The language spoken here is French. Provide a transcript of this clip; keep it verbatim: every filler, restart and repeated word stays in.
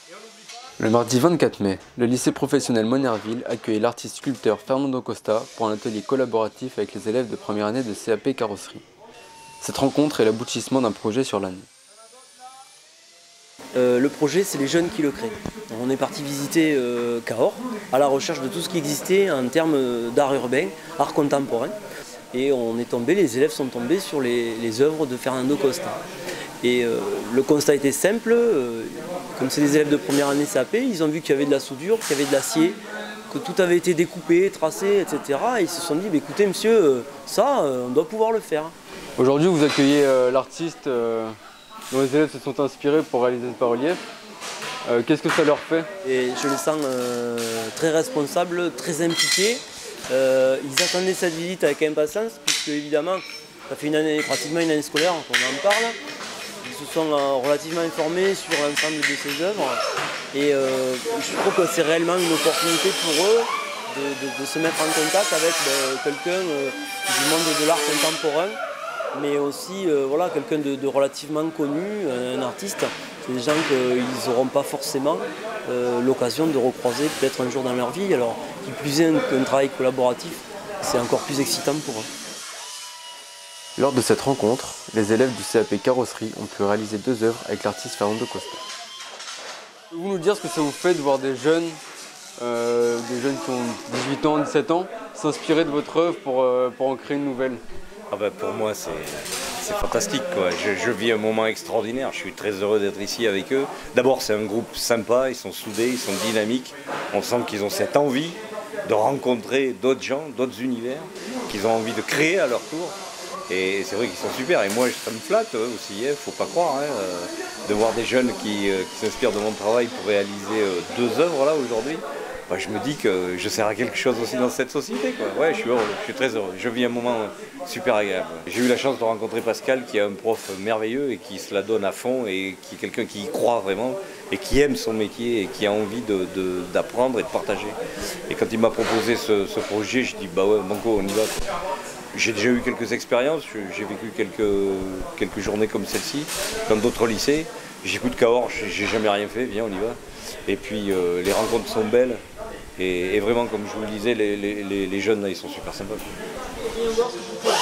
Le mardi vingt-quatre mai, le lycée professionnel Monnerville accueille l'artiste sculpteur Fernando Costa pour un atelier collaboratif avec les élèves de première année de C A P carrosserie. Cette rencontre est l'aboutissement d'un projet sur l'année. Euh, le projet, c'est les jeunes qui le créent. On est parti visiter euh, Cahors à la recherche de tout ce qui existait en termes d'art urbain, art contemporain. Et on est tombé, les élèves sont tombés sur les, les œuvres de Fernando Costa. Et euh, le constat était simple, euh, comme c'est des élèves de première année C A P, ils ont vu qu'il y avait de la soudure, qu'il y avait de l'acier, que tout avait été découpé, tracé, et cetera. Et ils se sont dit, bah, écoutez monsieur, euh, ça, euh, on doit pouvoir le faire. Aujourd'hui, vous accueillez euh, l'artiste euh, dont les élèves se sont inspirés pour réaliser ce bas-relief. Euh, Qu'est-ce que ça leur fait? Et je les sens euh, très responsables, très impliqués. Euh, ils attendaient cette visite avec impatience, puisque évidemment, ça fait une année, pratiquement une année scolaire qu'on en parle. Ils se sont euh, relativement informés sur l'ensemble de ces œuvres. Et euh, je trouve que c'est réellement une opportunité pour eux de, de, de se mettre en contact avec ben, quelqu'un euh, du monde de l'art contemporain, mais aussi euh, voilà, quelqu'un de, de relativement connu, un artiste. C'est des gens qu'ils n'auront pas forcément euh, l'occasion de recroiser peut-être un jour dans leur vie. Alors, qui plus est qu'un travail collaboratif, c'est encore plus excitant pour eux. Lors de cette rencontre, les élèves du C A P carrosserie ont pu réaliser deux œuvres avec l'artiste Fernando Costa. Pouvez-vous nous dire ce que ça vous fait de voir des jeunes, euh, des jeunes qui ont dix-huit ans, dix-sept ans, s'inspirer de votre œuvre pour, euh, pour en créer une nouvelle? Ah ben pour moi c'est fantastique quoi. Je, je vis un moment extraordinaire, je suis très heureux d'être ici avec eux. D'abord c'est un groupe sympa, ils sont soudés, ils sont dynamiques, on sent qu'ils ont cette envie de rencontrer d'autres gens, d'autres univers, qu'ils ont envie de créer à leur tour. Et c'est vrai qu'ils sont super, et moi ça me flatte aussi, il ne faut pas croire, hein, de voir des jeunes qui, qui s'inspirent de mon travail pour réaliser deux œuvres là aujourd'hui. Bah, je me dis que je sers à quelque chose aussi dans cette société, quoi. Ouais, je suis heureux, je suis très heureux. Je vis un moment super agréable. J'ai eu la chance de rencontrer Pascal, qui est un prof merveilleux et qui se la donne à fond et qui est quelqu'un qui y croit vraiment et qui aime son métier et qui a envie d'apprendre de, de, et de partager. Et quand il m'a proposé ce, ce projet, je dis bah ouais, banco, on y va. J'ai déjà eu quelques expériences, j'ai vécu quelques, quelques journées comme celle-ci, dans d'autres lycées. J'écoute Cahors, j'ai jamais rien fait, viens on y va. Et puis euh, les rencontres sont belles. Et, et vraiment, comme je vous le disais, les, les, les jeunes là, ils sont super sympas.